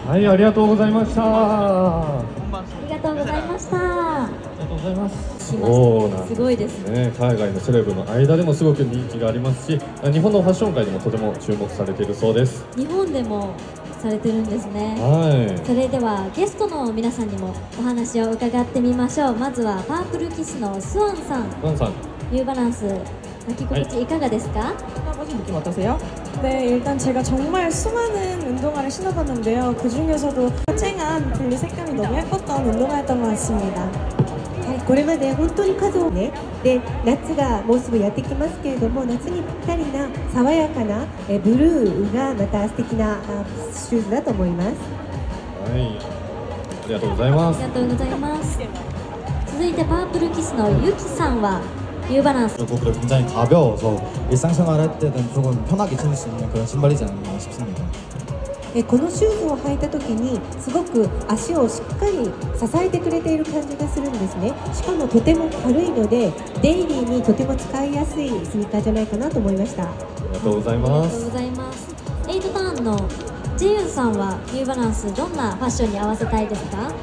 はい、ありがとうございました。 ありがとうございました。 ありがとうございます。 そうなんですね。すごいですね。 海外のセレブの間でもすごく人気がありますし、日本のファッション界でもとても注目されているそうです。 日本でもされてるんですね。 はい。 それではゲストの皆さんにもお話を伺ってみましょう。まずはパープルキスのスワンさん。 スワンさん。 ニューバランス履き心地いかがですか？ 신어보신 느낌 어떠세요? 네, 일단 제가 정말 수많은 운동화를 신어봤는데요. 그 중에서도 쨍한 블루 색감이 너무 예뻤던 운동화였던 것 같습니다. はい、これまで本当に数をね、で夏がもうすぐやってきますけれども、夏にぴったりな爽やかなブルーがまた素敵なシューズだと思います。 はい、ありがとうございます。 ありがとうございます。続いてパープルキスのユキさんはニューバランス 그리고 굉장히 가벼워서 일상생활 할 때는 조금 편하게 신을 수 있는 그런 신발이지 않나 싶습니다. このシューズを履いた時にすごく足をしっかり支えてくれている感じがするんですね。しかもとても軽いのでデイリーにとても使いやすいスニーカーじゃないかなと思いました。 ありがとうございます。 ありがとうございます。エイトターンのジユンさんはニューバランスどんなファッションに合わせたいですか？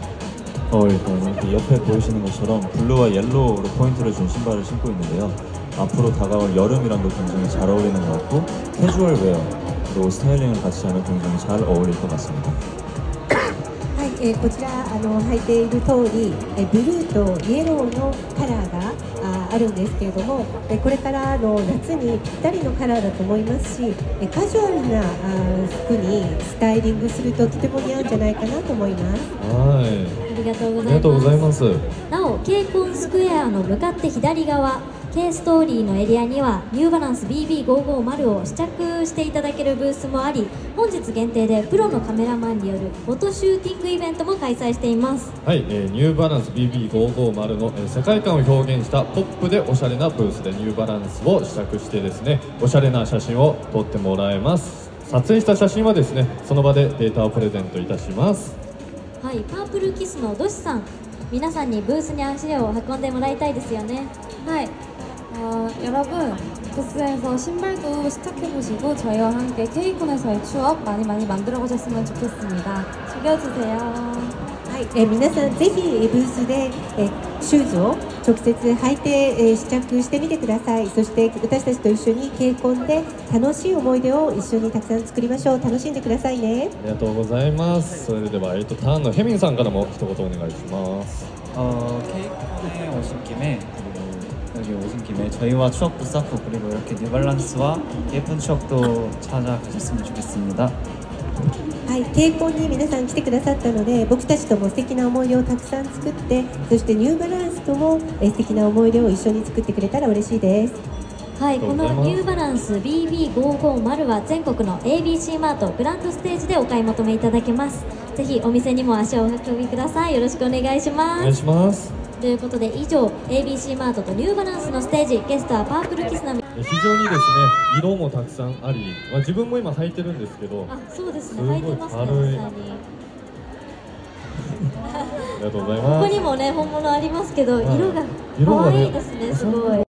일단 그 옆에 보이시는 것처럼 블루와 옐로우로 포인트를 준 신발을 신고 있는데요. 앞으로 다가올 여름이랑도 굉장히 잘 어울리는 것 같고 캐주얼 웨어로 스타일링을 같이 하면 굉장히 잘 어울릴 것 같습니다. はい、こちら履いている通り、ブルーとイエローのカラーがあるんですけれども、これからの夏にぴったりのカラーだと思いますし、カジュアルな服にスタイリングするととても似合うんじゃないかなと思います。 はい。 ありがとうごありがとうございます。 なお、ケーコンスクエアの向かって左側、K ストーリーのエリアにはニューバランス BB550 を試着していただけるブースもあり、本日限定でプロのカメラマンによるフォトシューティングイベントも開催しています。 はい、ニューバランス BB550 の世界観を表現したポップでおしゃれなブースでニューバランスを試着してですね、おしゃれな写真を撮ってもらえます。撮影した写真はですね、その場でデータをプレゼントいたします。 はい、パープルキスのドシさん、皆さんにブースに足を運んでもらいたいですよね。 はい、여러분 부스에서 신발도 시작해보시고 저희와 함께 K콘에서의 추억 많이 만들어보셨으면 좋겠습니다. 즐겨주세요. はい、皆さんぜひブースでシューズを直接履いて試着してみてください。そして私たちと一緒にケイコンで楽しい思い出を一緒にたくさん作りましょう。楽しんでくださいね。 ありがとうございます。それではターンのヘミンさんからも一言お願いします。 케이콘에 오신 김에 여기 오신 김에 저희와 추억도 쌓고 그리고 이렇게 뉴발란스와 예쁜 추억도 찾아가셨으면 좋겠습니다. はい、ケイコンに皆さん来てくださったので、僕たちとも素敵な思い出をたくさん作って、そしてニューバランスとも素敵な思い出を一緒に作ってくれたら嬉しいです。 はい、このニューバランス BB550 は全国の ABC マートグランドステージでお買い求めいただけます。ぜひお店にも足をお運びください。よろしくお願いします。 お願いします。 ということで以上 ABC マートとニューバランスのステージ、ゲストはパープルキスの非常にですね、色もたくさんあり、自分も今履いてるんですけど、 あ、そうですね、 すごい履いてますね、 軽い実際にありがとうございます。 ここにもね、本物ありますけど、色が可愛いですね、すごい。